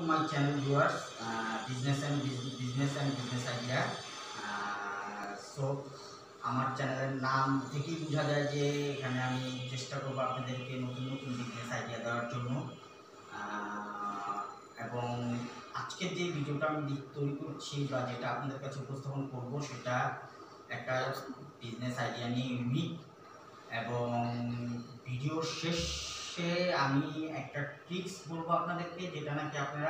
my channel viewers, business idea. So আমার চ্যানেলের নাম থেকেই বোঝা যায় যে এখানে আমি চেষ্টা করব আপনাদেরকে নতুন নতুন বিজনেস আইডিয়া দেওয়ার জন্য। এবং আজকের যে ভিডিওটা আমি তৈরি করছি বা যেটা আপনাদের কাছে উপস্থাপন করব সেটা একটা বিজনেস আইডিয়া নিয়ে ইউনিক, এবং ভিডিও শেষে আমি একটা ট্রিক্স বলবো আপনাদেরকে, যেটা নাকি আপনারা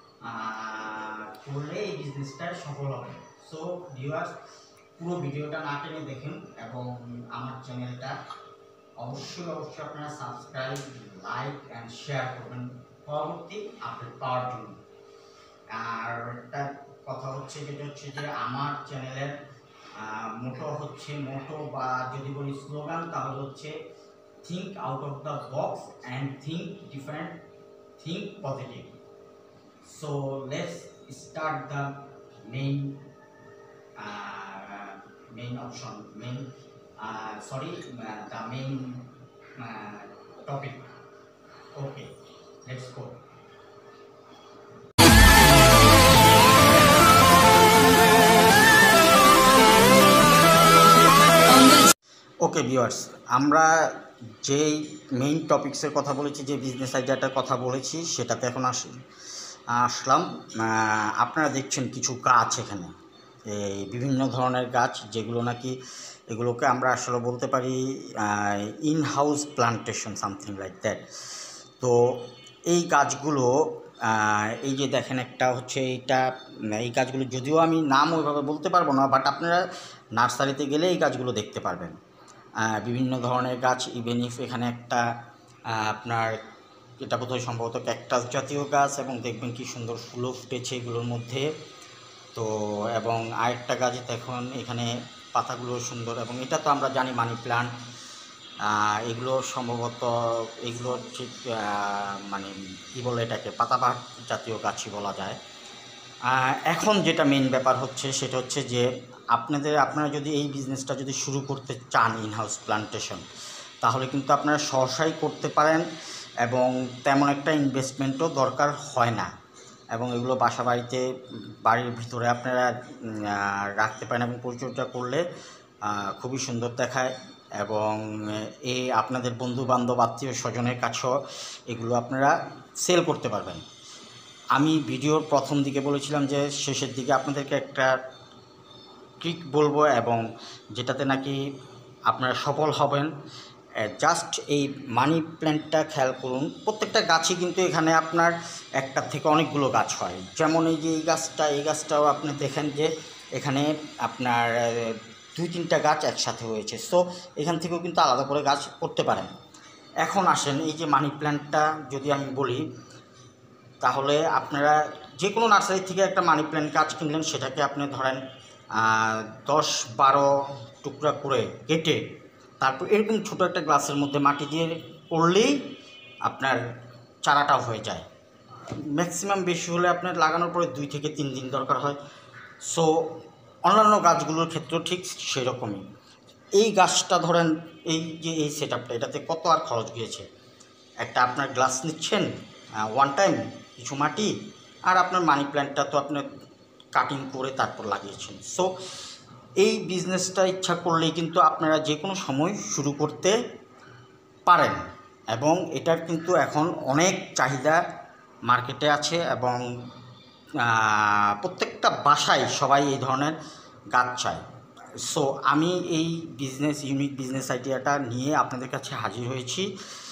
করলে এই বিজনেসটা সফল হবে। সো ভিউয়ার্স, পুরো ভিডিওটা না টেনে দেখুন এবং আমার চ্যানেলটা অবশ্যই আপনারা সাবস্ক্রাইব, লাইক অ্যান্ড শেয়ার করবেন পরবর্তী আপডেট পাওয়ার জন্য। আর একটা কথা হচ্ছে যেটা হচ্ছে যে আমার চ্যানেলের মোটো বা যদি বলি স্লোগান, তাহলে হচ্ছে think out of the box and think different, think positive. So let's start the main topic. Okay, let's go. Okay viewers, আমরা যেই মেইন টপিক্সের কথা বলেছি, যে বিজনেস আইডিয়াটার কথা বলেছি, সেটাতে এখন আসলাম। আপনারা দেখছেন কিছু গাছ এখানে, এই বিভিন্ন ধরনের গাছ, যেগুলো নাকি এগুলোকে আমরা আসলে বলতে পারি in house plantation, something like that. তো এই গাছগুলো, এই যে দেখেন একটা হচ্ছে এই গাছগুলো যদিও আমি নাম ওইভাবে বলতে পারবো না, বাট আপনারা নার্সারিতে গেলে এই গাছগুলো দেখতে পারবেন। বিভিন্ন ধরনের গাছ, ইভেন ইফ এখানে একটা আপনার এটা বোধহয় সম্ভবত ক্যাকটাস জাতীয় গাছ, এবং দেখবেন কি সুন্দর ফুলও ফুটেছে এগুলোর মধ্যে। তো এবং আরেকটা গাছ দেখুন, এখানে পাতাগুলো সুন্দর, এবং এটা তো আমরা জানি মানি প্লান্ট। এগুলো সম্ভবত এগুলো ঠিক মানে কী বলে এটাকে পাতাবাহার জাতীয় গাছই বলা যায়। এখন যেটা মেন ব্যাপার হচ্ছে সেটা হচ্ছে যে আপনারা যদি এই বিজনেসটা যদি শুরু করতে চান, ইনহাউস প্লান্টেশন, তাহলে কিন্তু আপনারা সহসাই করতে পারেন, এবং তেমন একটা ইনভেস্টমেন্টও দরকার হয় না, এবং এগুলো বাড়ির ভিতরে আপনারা রাখতে পারেন, এবং পরিচর্যা করলে খুবই সুন্দর দেখায়, এবং আপনাদের বন্ধুবান্ধব, আত্মীয় স্বজনের কাছেও এগুলো আপনারা সেল করতে পারবেন। আমি ভিডিওর প্রথম দিকে বলেছিলাম যে শেষের দিকে আপনাদেরকে একটা ট্রিক বলবো, এবং যেটাতে নাকি আপনারা সফল হবেন। জাস্ট এই মানি প্ল্যান্টটা খেয়াল করুন, প্রত্যেকটা গাছই কিন্তু এখানে আপনার একটার থেকে অনেকগুলো গাছ হয়। যেমন এই যে এই গাছটাও আপনি দেখেন যে এখানে আপনার 2-3টা গাছ একসাথে হয়েছে। সো এখান থেকেও কিন্তু আলাদা করে গাছ করতে পারেন। এখন আসেন, এই যে মানি প্ল্যান্টটা যদি আমি বলি, তাহলে আপনারা যে কোনো নার্সারি থেকে একটা মানি প্ল্যান্ট গাছ কিনলেন, সেটাকে আপনি ধরেন 10-12 টুকরা করে কেটে তারপর এরকম ছোটো একটা গ্লাসের মধ্যে মাটি দিয়ে করলেই আপনার চারাটাও হয়ে যায়। ম্যাক্সিমাম বেশি হলে আপনার লাগানোর পরে 2 থেকে 3 দিন দরকার হয়। সো অন্যান্য গাছগুলোর ক্ষেত্রেও ঠিক সেরকমই। এই গাছটা ধরেন, এই যে এই সেটআপটা, এটাতে কত আর খরচ গিয়েছে। একটা আপনার গ্লাস নিচ্ছেন, ওয়ান টাইম কিছু মাটি, আর আপনার মানি প্ল্যান্টটা তো আপনার কাটিং করে তারপর লাগিয়েছেন। সো এই বিজনেসটা ইচ্ছা করলেই কিন্তু আপনারা যে কোনো সময় শুরু করতে পারেন, এবং এটার কিন্তু এখন অনেক চাহিদা মার্কেটে আছে, এবং প্রত্যেকটা বাসায় সবাই এই ধরনের গাছ চায়। সো আমি এই ইউনিক বিজনেস আইডিয়াটা নিয়ে আপনাদের কাছে হাজির হয়েছি।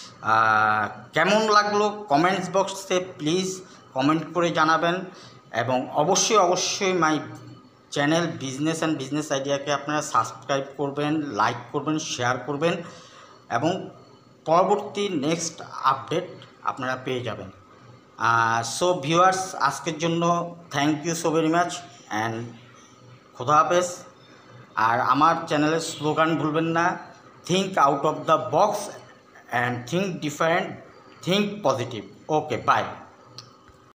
কেমন লাগলো কমেন্টস বক্সে প্লিজ কমেন্ট করে জানাবেন, এবং অবশ্যই মাই চ্যানেল বিজনেস আইডিয়াকে আপনারা সাবস্ক্রাইব করবেন, লাইক করবেন, শেয়ার করবেন, এবং পরবর্তী নেক্সট আপডেট আপনারা পেয়ে যাবেন। সো ভিউয়ার্স, আজকের জন্য thank you so very much, and খোদা হাফেজ। আর আমার চ্যানেলের স্লোগান ভুলবেন না, think out of the box and think different, think positive. Okay, by.